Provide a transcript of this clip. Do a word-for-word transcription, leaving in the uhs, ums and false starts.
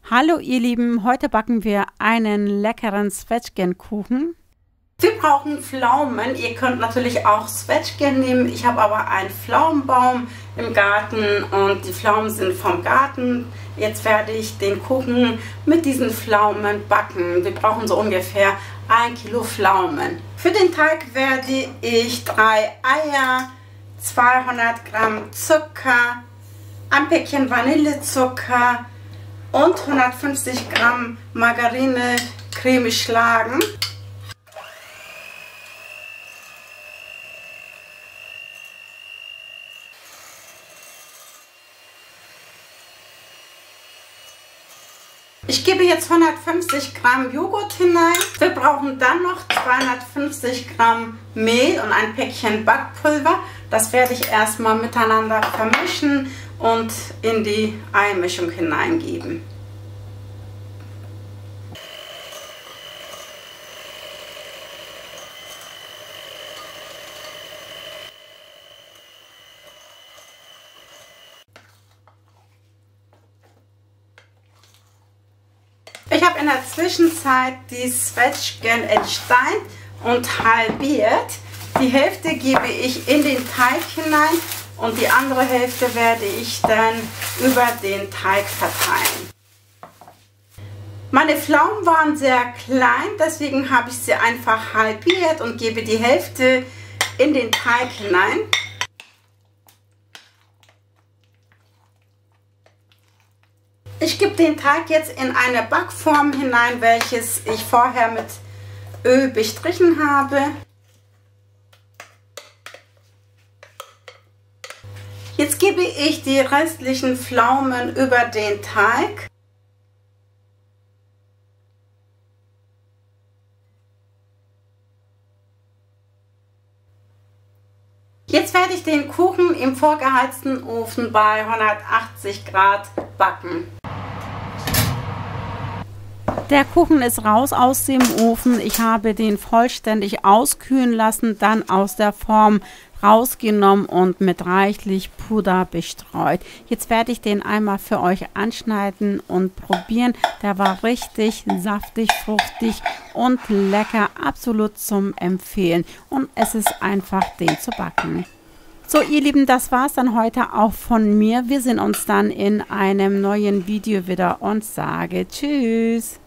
Hallo ihr Lieben, heute backen wir einen leckeren Zwetschgenkuchen. Wir brauchen Pflaumen, ihr könnt natürlich auch Zwetschgen nehmen, ich habe aber einen Pflaumenbaum im Garten und die Pflaumen sind vom Garten. Jetzt werde ich den Kuchen mit diesen Pflaumen backen. Wir brauchen so ungefähr ein Kilo Pflaumen. Für den Teig werde ich drei Eier, zweihundert Gramm Zucker, ein Päckchen Vanillezucker und hundertfünfzig Gramm Margarine cremig schlagen. Ich gebe jetzt hundertfünfzig Gramm Joghurt hinein. Wir brauchen dann noch zweihundertfünfzig Gramm Mehl und ein Päckchen Backpulver. Das werde ich erstmal miteinander vermischen und in die Eimischung hineingeben. Ich habe in der Zwischenzeit die Zwetschgen entsteint und halbiert. Die Hälfte gebe ich in den Teig hinein und die andere Hälfte werde ich dann über den Teig verteilen. Meine Pflaumen waren sehr klein, deswegen habe ich sie einfach halbiert und gebe die Hälfte in den Teig hinein. Ich gebe den Teig jetzt in eine Backform hinein, welches ich vorher mit Öl bestrichen habe. Jetzt gebe ich die restlichen Pflaumen über den Teig. Jetzt werde ich den Kuchen im vorgeheizten Ofen bei hundertachtzig Grad backen. Der Kuchen ist raus aus dem Ofen. Ich habe den vollständig auskühlen lassen, dann aus der Form rausgenommen und mit reichlich Puder bestreut. Jetzt werde ich den einmal für euch anschneiden und probieren. Der war richtig saftig, fruchtig und lecker, absolut zum Empfehlen. Und es ist einfach, den zu backen. So ihr Lieben, das war es dann heute auch von mir. Wir sehen uns dann in einem neuen Video wieder und sage Tschüss.